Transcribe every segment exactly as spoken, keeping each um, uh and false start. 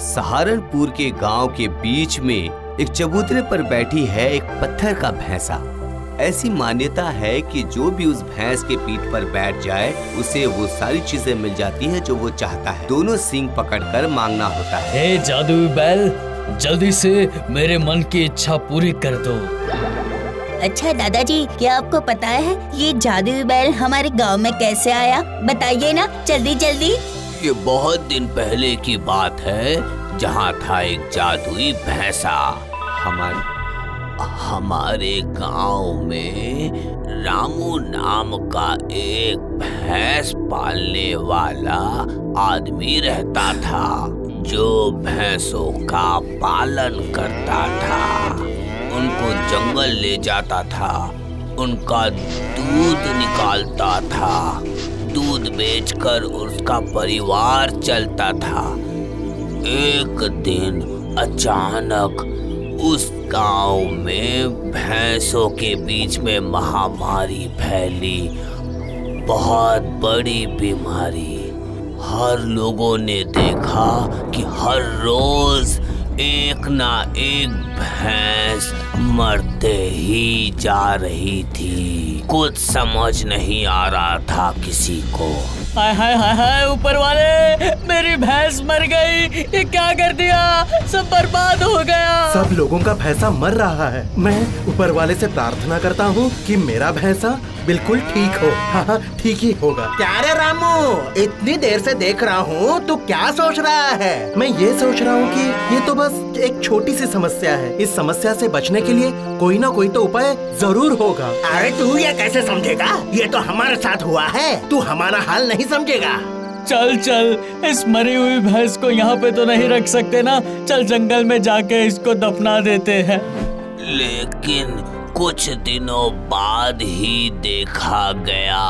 सहारनपुर के गांव के बीच में एक चबूतरे पर बैठी है एक पत्थर का भैंसा। ऐसी मान्यता है कि जो भी उस भैंस के पीठ पर बैठ जाए उसे वो सारी चीजें मिल जाती है जो वो चाहता है। दोनों सींग पकड़कर मांगना होता है। हे जादुई बैल, जल्दी से मेरे मन की इच्छा पूरी कर दो। अच्छा दादाजी, क्या आपको पता है ये जादुई बैल हमारे गांव में कैसे आया? बताइए ना जल्दी जल्दी। ये बहुत दिन पहले की बात है, जहाँ था एक जादुई भैंसा। हमारे हमारे गांव में रामू नाम का एक भैंस पालने वाला आदमी रहता था, जो भैंसों का पालन करता था। उनको जंगल ले जाता था, उनका दूध निकालता था, दूध बेचकर उसका परिवार चलता था। एक दिन अचानक उस गांव में भैंसों के बीच में महामारी फैली, बहुत बड़ी बीमारी। हर लोगों ने देखा कि हर रोज एक ना एक भैंस मरते ही जा रही थी। कुछ समझ नहीं आ रहा था किसी को। हाय हाय हाय हाय, ऊपर वाले, मेरी भैंस मर गई। ये क्या कर दिया? सब बर्बाद हो गया। सब लोगों का भैंसा मर रहा है। मैं ऊपर वाले से प्रार्थना करता हूँ कि मेरा भैंसा बिल्कुल ठीक हो। हाँ हाँ, ठीक ही होगा। क्या रे रामू, इतनी देर से देख रहा हूँ, तू क्या सोच रहा है? मैं ये सोच रहा हूँ कि ये तो बस एक छोटी सी समस्या है। इस समस्या से बचने के लिए कोई ना कोई तो उपाय जरूर होगा। अरे तू ये कैसे समझेगा? ये तो हमारे साथ हुआ है, तू हमारा हाल नहीं समझेगा। चल चल, इस मरी हुई भैंस को यहाँ पे तो नहीं रख सकते ना। चल जंगल में जाके इसको दफना देते हैं। लेकिन कुछ दिनों बाद ही देखा गया,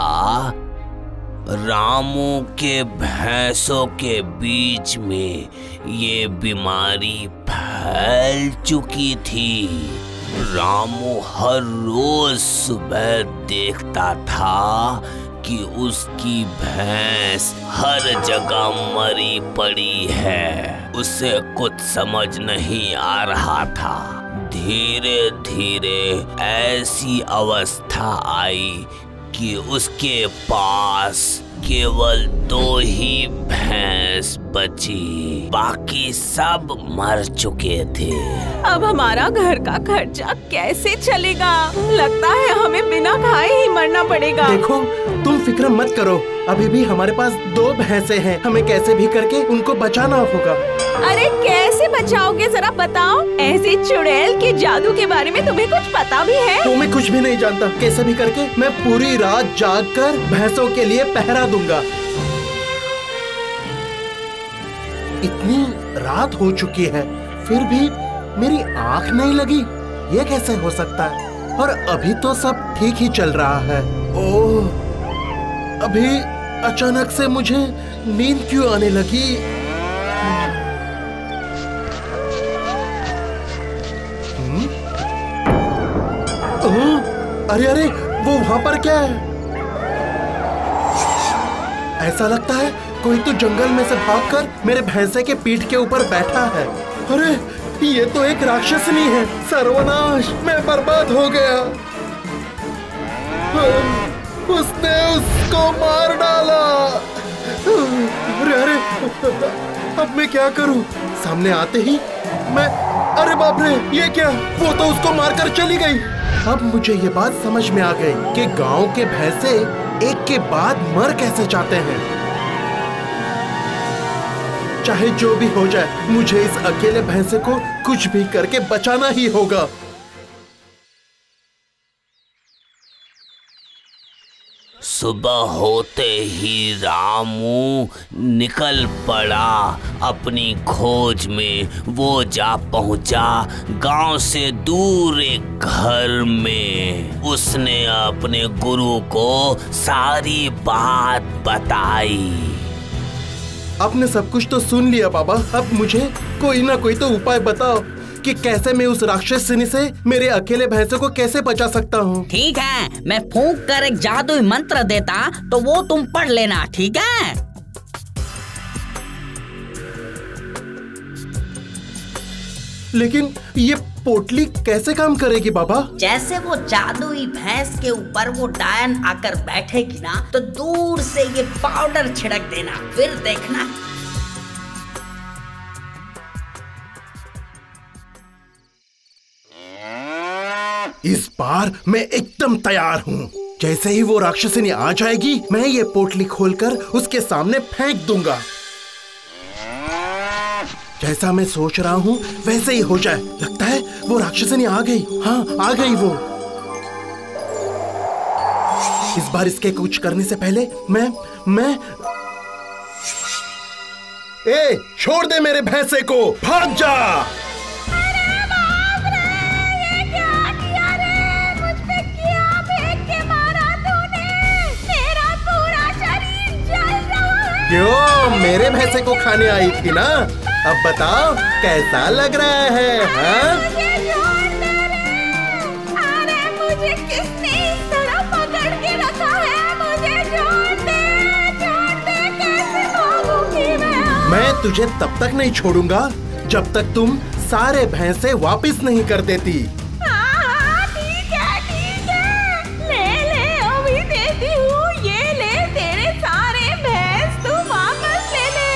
रामू के भैंसों के बीच में ये बीमारी फैल चुकी थी। रामू हर रोज सुबह देखता था कि उसकी भैंस हर जगह मरी पड़ी है। उसे कुछ समझ नहीं आ रहा था। धीरे धीरे ऐसी अवस्था आई कि उसके पास केवल दो ही भैंस बची, बाकी सब मर चुके थे। अब हमारा घर का खर्चा कैसे चलेगा? लगता है हमें बिना खाए ही मरना पड़ेगा। देखो, तुम फिक्र मत करो, अभी भी हमारे पास दो भैंसे हैं। हमें कैसे भी करके उनको बचाना होगा। अरे कैसे बचाओगे, जरा बताओ। ऐसी चुड़ैल के जादू के बारे में तुम्हें कुछ पता भी है? तो मैं कुछ भी नहीं जानता। कैसे भी करके मैं पूरी रात जागकर भैंसों के लिए पहरा दूंगा। इतनी रात हो चुकी है, फिर भी मेरी आंख नहीं लगी। ये कैसे हो सकता है? और अभी तो सब ठीक ही चल रहा है। ओह, अभी अचानक से मुझे नींद क्यों आने लगी? अरे अरे, वो वहाँ पर क्या है? ऐसा लगता है कोई तो जंगल में से भागकर मेरे भैंसे के पीठ के ऊपर बैठा है। अरे ये तो एक राक्षसनी है। सर्वनाश, मैं बर्बाद हो गया। उसने उसको मार डाला। अरे अरे, अब मैं क्या करूं? सामने आते ही मैं, अरे बाप रे, ये क्या? वो तो उसको मारकर चली गई। अब मुझे ये बात समझ में आ गई कि गांव के भैंसे एक के बाद मर कैसे जाते हैं। चाहे जो भी हो जाए, मुझे इस अकेले भैंसे को कुछ भी करके बचाना ही होगा। सुबह होते ही रामू निकल पड़ा अपनी खोज में। वो जा पहुंचा गांव से दूर एक घर में। उसने अपने गुरु को सारी बात बताई। आपने सब कुछ तो सुन लिया बाबा, अब मुझे कोई ना कोई तो उपाय बताओ कि कैसे मैं उस राक्षसनी से मेरे अकेले भैंसे को कैसे बचा सकता हूँ। ठीक है, मैं फूंक कर एक जादुई मंत्र देता तो वो तुम पढ़ लेना, ठीक है? लेकिन ये पोटली कैसे काम करेगी बाबा? जैसे वो जादुई भैंस के ऊपर वो डायन आकर बैठेगी ना, तो दूर से ये पाउडर छिड़क देना, फिर देखना। इस बार मैं एकदम तैयार हूँ। जैसे ही वो राक्षसिनी आ जाएगी, मैं ये पोटली खोलकर उसके सामने फेंक दूंगा। जैसा मैं सोच रहा हूँ वैसे ही हो जाए। लगता है वो राक्षसिनी आ गई। हाँ, आ गई वो। इस बार इसके कुछ करने से पहले मैं मैं ए, छोड़ दे मेरे भैंसे को, भाग जा। क्यों, मेरे भैंसे को खाने आई थी ना? अब बताओ कैसा लग रहा है? हाँ? मुझे छोड़ दे रे। अरे मुझे किसने इस तरह पकड़ के रखा है? मुझे छोड़ दे, छोड़ दे, कैसे भागूंगी मैं? मैं तुझे तब तक नहीं छोड़ूंगा जब तक तुम सारे भैंसे वापस नहीं कर देती। हाँ हाँ ठीक है ठीक है, ले ले अभी देती हूँ। ये ले तेरे सारे भैंस, तू वापस ले ले।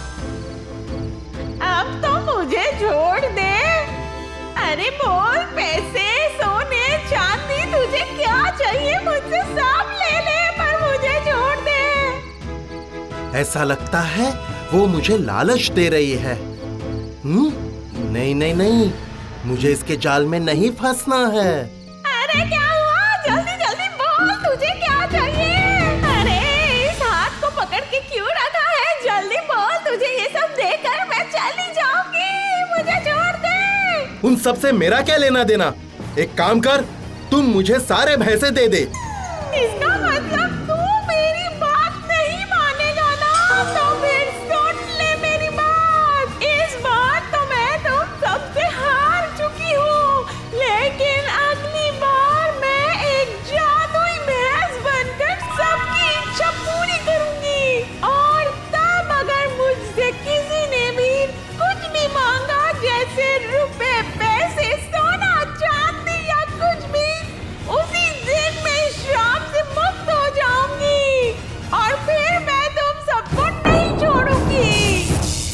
अब तो मुझे छोड़ दे। अरे बोल, पैसे, सोने, चांदी, तुझे क्या चाहिए मुझसे सब ले ले, पर मुझे छोड़ दे। ऐसा लगता है वो मुझे लालच दे रही है। हम्म? नहीं नहीं नहीं, मुझे इसके जाल में नहीं फंसना है। अरे क्या हुआ? जल्दी जल्दी बोल, तुझे क्या चाहिए? अरे इस हाथ को पकड़ के क्यों रखा है? जल्दी बोल, तुझे ये सब देकर मैं चली जाऊंगी। मुझे छोड़ दे। उन सब से मेरा क्या लेना देना? एक काम कर, तुम मुझे सारे भैंसे दे दे। इसका मतलब तू मेरी बात नहीं मानेगा ना? तो फिर सुन ले मेरी बात। इस बार तो मैं तुम सबसे हार चुकी हूँ, लेकिन अगली बार मैं एक जादुई भैंस बनकर सबकी इच्छा पूरी करूंगी। और तब अगर मुझसे किसी ने भी कुछ भी मांगा, जैसे रुपए, पैसे, सोना, चांदी या कुछ भी, उसी दिन मैं श्राप से मुक्त हो जाऊंगी और फिर मैं तुम सबको नहीं छोड़ूंगी।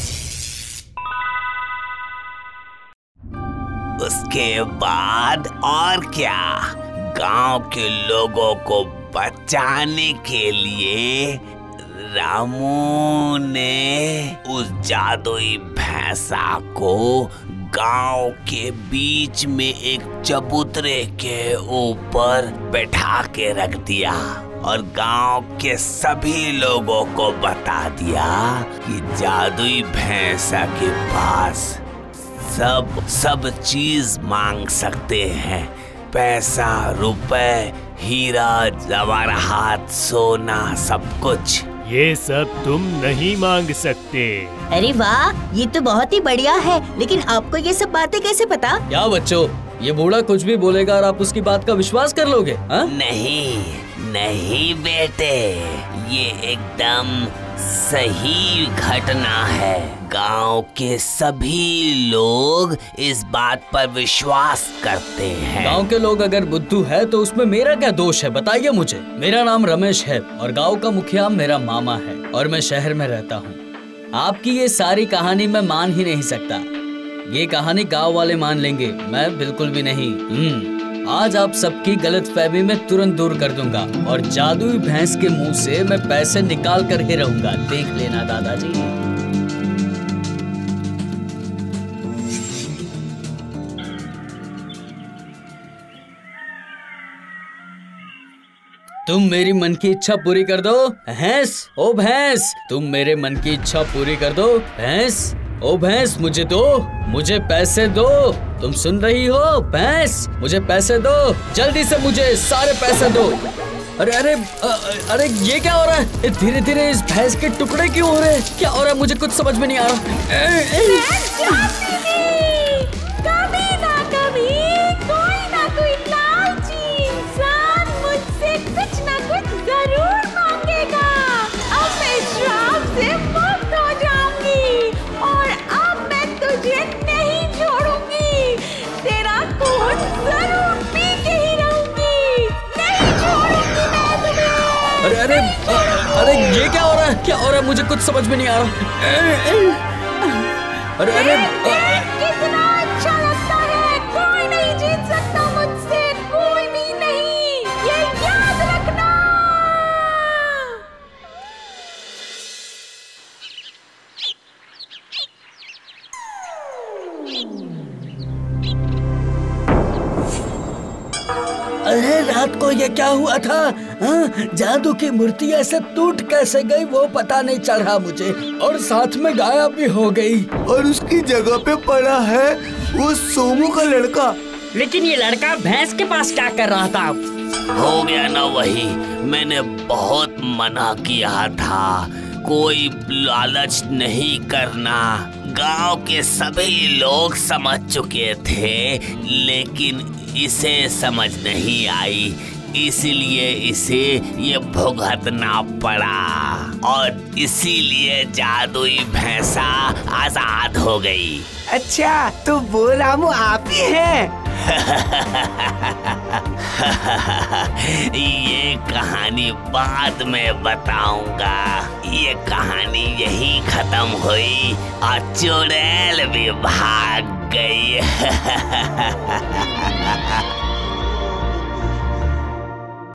उसके बाद और क्या, गांव के लोगों को बचाने के लिए रामू ने उस जादुई भैंसा को गांव के बीच में एक चबूतरे के ऊपर बैठा के रख दिया और गांव के सभी लोगों को बता दिया कि जादुई भैंसा के पास सब सब चीज मांग सकते हैं। पैसा, रुपए, हीरा, जवाहरात, सोना, सब कुछ। ये सब तुम नहीं मांग सकते। अरे वाह, ये तो बहुत ही बढ़िया है। लेकिन आपको ये सब बातें कैसे पता? क्या बच्चों, ये बूढ़ा कुछ भी बोलेगा और आप उसकी बात का विश्वास कर लोगे? हा? नहीं नहीं बेटे, ये एकदम सही घटना है। गांव के सभी लोग इस बात पर विश्वास करते हैं। गांव के लोग अगर बुद्धू है तो उसमें मेरा क्या दोष है, बताइए मुझे। मेरा नाम रमेश है और गांव का मुखिया मेरा मामा है और मैं शहर में रहता हूँ। आपकी ये सारी कहानी मैं मान ही नहीं सकता। ये कहानी गांव वाले मान लेंगे, मैं बिल्कुल भी नहीं। हम्म आज आप सबकी गलतफहमी में तुरंत दूर कर दूंगा और जादुई भैंस के मुंह से मैं पैसे निकाल कर ही रहूंगा। देख लेना दादाजी। तुम मेरी मन की इच्छा पूरी कर दो भैंस। ओ भैंस, तुम मेरे मन की इच्छा पूरी कर दो भैंस। ओ भैंस, मुझे दो, मुझे पैसे दो। तुम सुन रही हो भैंस? मुझे पैसे दो, जल्दी से मुझे सारे पैसे दो। अरे अरे अ, अरे ये क्या हो रहा है? धीरे धीरे इस भैंस के टुकड़े क्यों हो रहे हैं? क्या हो रहा है? मुझे कुछ समझ में नहीं आ रहा। कभी ना कभी कोई ना कोई लालची इंसान मुझसे कुछ ना कुछ जरूर मांगेगा। अब मैं श्राप से मुक्त हो जाऊंगी और अब मैं तुझे नहीं छोड़ूंगी। मुझे कुछ समझ में नहीं आ रहा। अरे अरे कितना अच्छा लगता है, कोई नहीं जीत सकता मुझसे, कोई भी नहीं, ये याद रखना। अरे रात को ये क्या हुआ था? हाँ? जादू की मूर्ति ऐसे टूट कैसे गई वो पता नहीं चल रहा मुझे, और साथ में गायब भी हो गई। और उसकी जगह पे पड़ा है वो सोमू का लड़का। लेकिन ये लड़का भैंस के पास क्या कर रहा था? हो गया ना वही, मैंने बहुत मना किया था, कोई लालच नहीं करना। गांव के सभी लोग समझ चुके थे, लेकिन इसे समझ नहीं आई, इसीलिए इसे ये भुगतना पड़ा और इसीलिए जादुई भैंसा आजाद हो गई। अच्छा, तो वो रामू आप ही हैं? ये कहानी बाद में बताऊंगा। ये कहानी यही खत्म हुई और चुड़ैल भी भाग गई।